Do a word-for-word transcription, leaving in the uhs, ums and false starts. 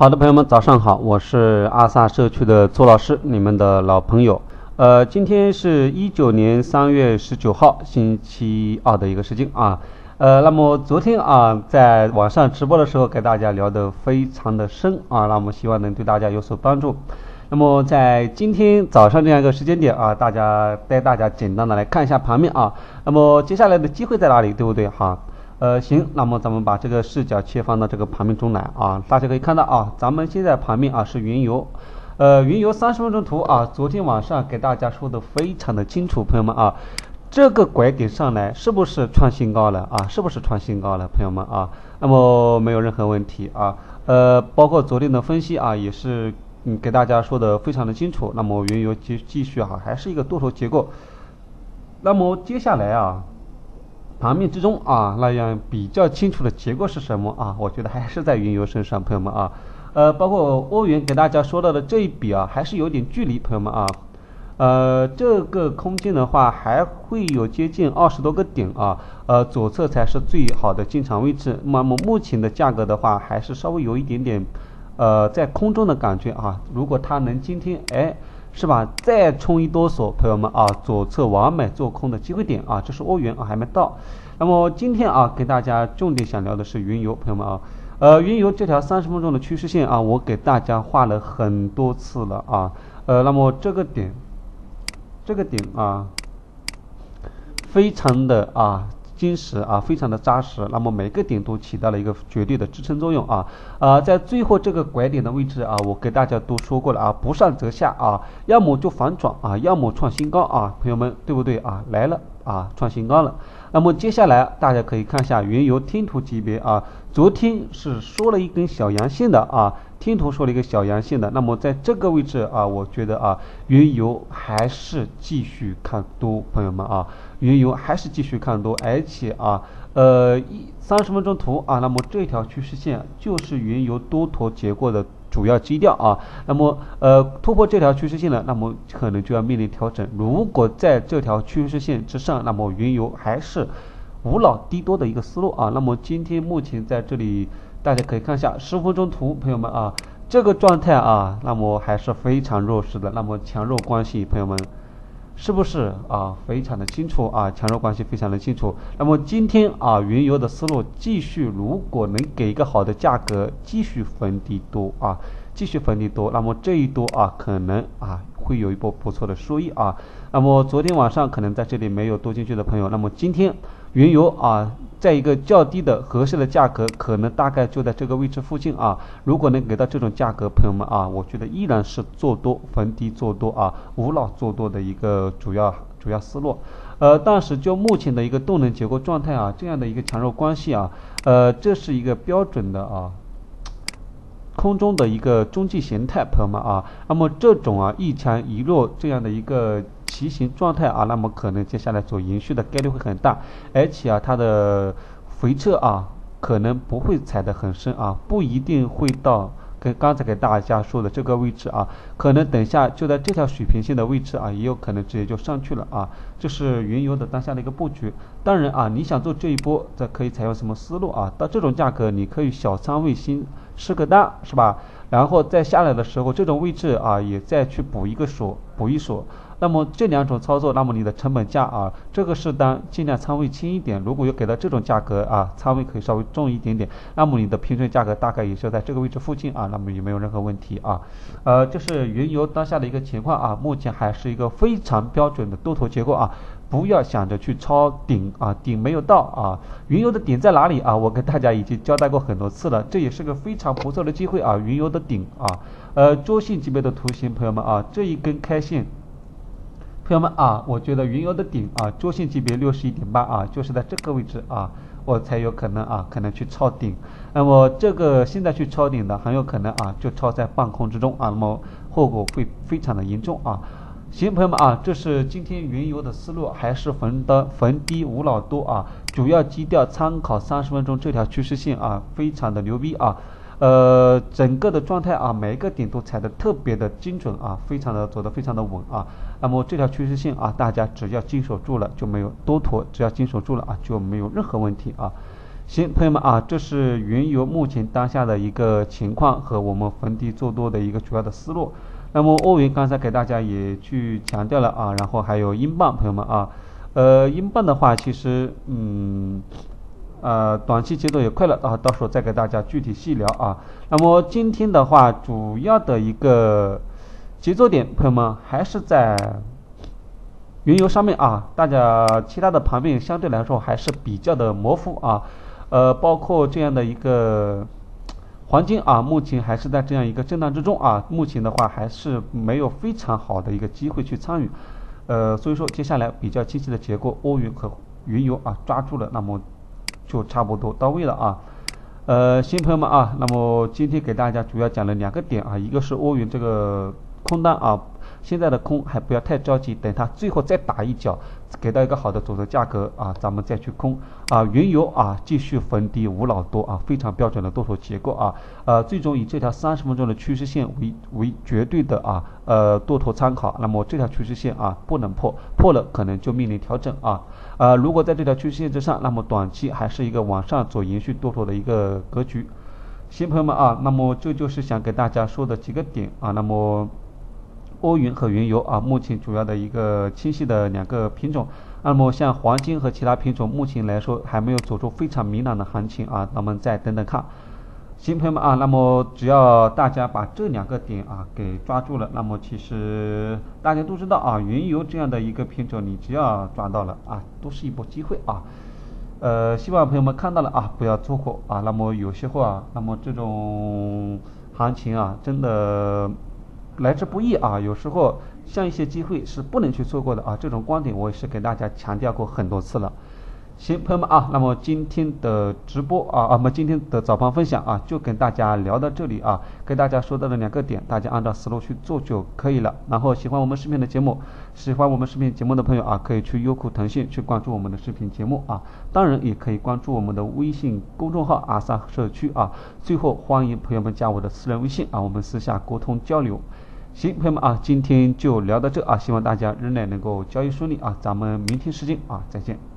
好的，朋友们，早上好，我是阿萨社区的周老师，你们的老朋友。呃，今天是一九年三月十九号，星期二的一个时间啊。呃，那么昨天啊，在网上直播的时候，给大家聊得非常的深啊，那么希望能对大家有所帮助。那么在今天早上这样一个时间点啊，大家带大家简单的来看一下盘面啊。那么接下来的机会在哪里，对不对？哈。呃，行，那么咱们把这个视角切换到这个盘面中来啊，大家可以看到啊，咱们现在盘面啊是原油，呃，原油三十分钟图啊，昨天晚上给大家说的非常的清楚，朋友们啊，这个拐点上来是不是创新高了啊？是不是创新高了，朋友们啊？那么没有任何问题啊，呃，包括昨天的分析啊，也是嗯给大家说的非常的清楚，那么原油继继续哈、啊，还是一个多头结构，那么接下来啊。盘面之中啊，那样比较清楚的结果是什么啊？我觉得还是在原油身上，朋友们啊，呃，包括欧元给大家说到的这一笔啊，还是有点距离，朋友们啊，呃，这个空间的话还会有接近二十多个点啊，呃，左侧才是最好的进场位置。那么目前的价格的话，还是稍微有一点点，呃，在空中的感觉啊。如果它能今天哎。是吧？再冲一多手，朋友们啊，左侧完美做空的机会点啊，这是欧元啊，还没到。那么今天啊，给大家重点想聊的是原油，朋友们啊，呃，原油这条三十分钟的趋势线啊，我给大家画了很多次了啊，呃，那么这个点，这个点啊，非常的啊。坚实啊，非常的扎实，那么每个点都起到了一个绝对的支撑作用啊，呃，在最后这个拐点的位置啊，我给大家都说过了啊，不上则下啊，要么就反转啊，要么创新高啊，朋友们对不对啊？来了啊，创新高了。那么接下来大家可以看一下原油天图级别啊，昨天是说了一根小阳线的啊，天图说了一个小阳线的，那么在这个位置啊，我觉得啊，原油还是继续看多，朋友们啊。原油还是继续看多，而且啊，呃，一三十分钟图啊，那么这条趋势线就是原油多头结构的主要基调啊。那么呃，突破这条趋势线呢，那么可能就要面临调整。如果在这条趋势线之上，那么原油还是无脑低多的一个思路啊。那么今天目前在这里，大家可以看一下十分钟图，朋友们啊，这个状态啊，那么还是非常弱势的。那么强弱关系，朋友们。是不是啊？非常的清楚啊，强弱关系非常的清楚。那么今天啊，原油的思路继续，如果能给一个好的价格，继续逢低多啊，继续逢低多，那么这一多啊，可能啊会有一波不错的收益啊。那么昨天晚上可能在这里没有多进去的朋友，那么今天原油啊，在一个较低的合适的价格，可能大概就在这个位置附近啊。如果能给到这种价格，朋友们啊，我觉得依然是做多逢低做多啊，无脑做多的一个主要主要思路。呃，但是就目前的一个动能结构状态啊，这样的一个强弱关系啊，呃，这是一个标准的啊。空中的一个中继形态，朋友们啊，那么这种啊一强一弱这样的一个骑行状态啊，那么可能接下来走延续的概率会很大，而且啊它的回撤啊可能不会踩得很深啊，不一定会到跟刚才给大家说的这个位置啊，可能等下就在这条水平线的位置啊，也有可能直接就上去了啊，这是原油的当下的一个布局。当然啊，你想做这一波，这可以采用什么思路啊？到这种价格，你可以小仓位先试个单，是吧？然后再下来的时候，这种位置啊，也再去补一个手，补一手。那么这两种操作，那么你的成本价啊，这个试单尽量仓位轻一点，如果有给到这种价格啊，仓位可以稍微重一点点，那么你的平均价格大概也是在这个位置附近啊，那么也没有任何问题啊。呃，这是原油当下的一个情况啊，目前还是一个非常标准的多头结构啊。不要想着去抄顶啊，顶没有到啊，原油的顶在哪里啊？我跟大家已经交代过很多次了，这也是个非常不错的机会啊，原油的顶啊，呃，周线级别的图形，朋友们啊，这一根开线，朋友们啊，我觉得原油的顶啊，周线级别六十一点八啊，就是在这个位置啊，我才有可能啊，可能去抄顶。那么这个现在去抄顶的，很有可能啊，就抄在半空之中啊，那么后果会非常的严重啊。行，朋友们啊，这是今天原油的思路，还是逢的逢低无脑多啊，主要基调参考三十分钟这条趋势线啊，非常的牛逼啊，呃，整个的状态啊，每一个点都踩得特别的精准啊，非常的走得非常的稳啊。那么这条趋势线啊，大家只要坚守住了就没有多头，只要坚守住了啊，就没有任何问题啊。 行，朋友们啊，这是原油目前当下的一个情况和我们逢低做多的一个主要的思路。那么欧元刚才给大家也去强调了啊，然后还有英镑，朋友们啊，呃，英镑的话，其实嗯。呃，短期节奏也快了啊，到时候再给大家具体细聊啊。那么今天的话，主要的一个节奏点，朋友们还是在原油上面啊。大家其他的盘面相对来说还是比较的模糊啊。呃，包括这样的一个黄金啊，目前还是在这样一个震荡之中啊。目前的话还是没有非常好的一个机会去参与。呃，所以说接下来比较清晰的结构，欧元和原油啊抓住了，那么就差不多到位了啊。呃，新朋友们啊，那么今天给大家主要讲了两个点啊，一个是欧元这个空单啊，现在的空还不要太着急，等它最后再打一脚，给到一个好的左侧价格啊，咱们再去空啊。原油啊继续逢低无脑多啊，非常标准的多头结构啊，呃，最终以这条三十分钟的趋势线为为绝对的啊呃多头参考。那么这条趋势线啊不能破，破了可能就面临调整啊。呃，如果在这条趋势线之上，那么短期还是一个往上走延续多头的一个格局。新朋友们啊，那么这就是想给大家说的几个点啊。那么欧元和原油啊，目前主要的一个清晰的两个品种。那么像黄金和其他品种，目前来说还没有走出非常明朗的行情啊，咱们再等等看。新朋友们啊，那么只要大家把这两个点啊给抓住了，那么其实大家都知道啊，原油这样的一个品种，你只要抓到了啊，都是一波机会啊。呃，希望朋友们看到了啊，不要错过啊。那么有时候啊，那么这种行情啊，真的来之不易啊。有时候像一些机会是不能去错过的啊。这种观点我也是给大家强调过很多次了。行，朋友们啊，那么今天的直播啊，那么今天的早盘分享啊，就跟大家聊到这里啊，给大家说到了两个点，大家按照思路去做就可以了。然后喜欢我们视频的节目，喜欢我们视频节目的朋友啊，可以去优酷、腾讯去关注我们的视频节目啊，当然也可以关注我们的微信公众号阿萨社区啊。最后欢迎朋友们加我的私人微信啊，我们私下沟通交流。行，朋友们啊，今天就聊到这啊，希望大家仍然能够交易顺利啊，咱们明天时间啊，再见。